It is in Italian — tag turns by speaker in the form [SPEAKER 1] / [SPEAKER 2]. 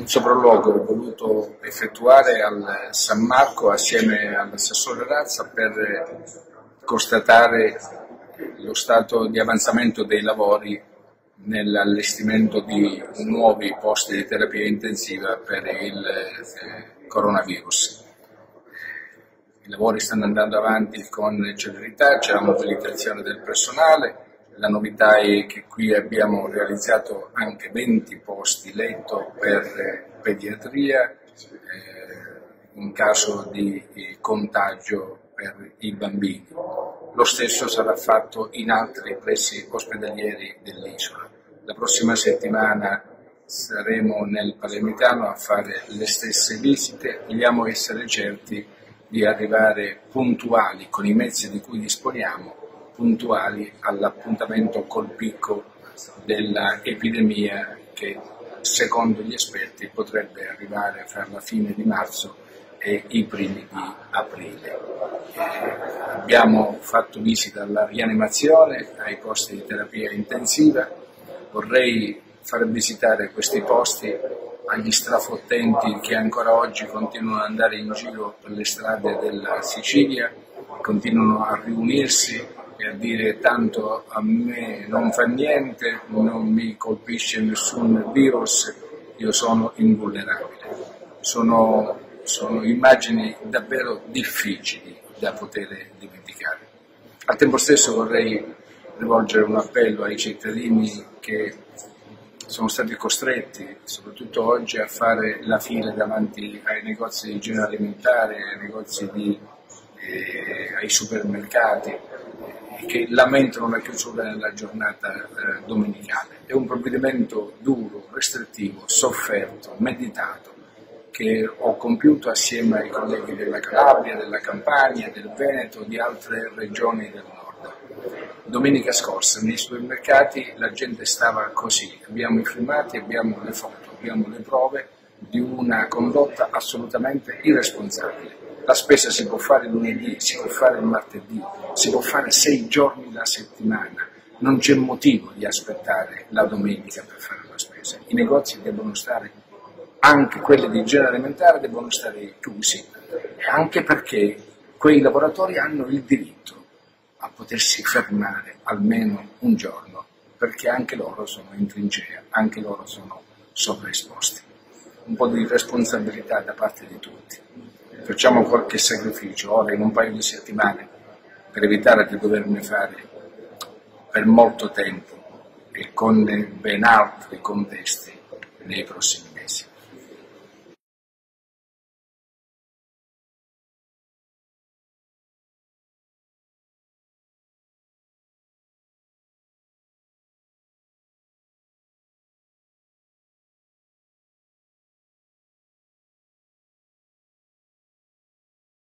[SPEAKER 1] sopralluogo ho voluto effettuare al San Marco assieme all'assessore Razza per constatare lo stato di avanzamento dei lavori nell'allestimento di nuovi posti di terapia intensiva per il coronavirus. I lavori stanno andando avanti con celerità, c'è la mobilitazione del personale. La novità è che qui abbiamo realizzato anche 20 posti letto per pediatria in caso di contagio per i bambini. Lo stesso sarà fatto in altri pressi ospedalieri dell'isola. La prossima settimana saremo nel Palermitano a fare le stesse visite. Vogliamo essere certi di arrivare puntuali con i mezzi di cui disponiamo, puntuali all'appuntamento col picco dell'epidemia che secondo gli esperti potrebbe arrivare fra la fine di marzo e i primi di aprile. Abbiamo fatto visita alla rianimazione, ai posti di terapia intensiva. Vorrei far visitare questi posti agli strafottenti che ancora oggi continuano ad andare in giro per le strade della Sicilia, continuano a riunirsi e a dire tanto a me non fa niente, non mi colpisce nessun virus, io sono invulnerabile. Sono immagini davvero difficili da poter dimenticare. Al tempo stesso vorrei rivolgere un appello ai cittadini che sono stati costretti, soprattutto oggi, a fare la fila davanti ai negozi di igiene alimentare, ai supermercati, che lamentano la chiusura nella giornata domenicale. È un provvedimento duro, restrittivo, sofferto, meditato, che ho compiuto assieme ai colleghi della Calabria, della Campania, del Veneto, di altre regioni del nord. Domenica scorsa nei supermercati la gente stava così, abbiamo i filmati, abbiamo le foto, abbiamo le prove di una condotta assolutamente irresponsabile. La spesa si può fare lunedì, si può fare il martedì, si può fare 6 giorni la settimana, non c'è motivo di aspettare la domenica per fare la spesa. I negozi devono stare, anche quelli di igiene alimentare, devono stare chiusi, anche perché quei lavoratori hanno il diritto a potersi fermare almeno un giorno, perché anche loro sono in trincea, anche loro sono sovraesposti. Un po' di responsabilità da parte di tutti. Facciamo qualche sacrificio ora in un paio di settimane per evitare di doverne fare per molto tempo e con ben altri contesti nei prossimi mesi.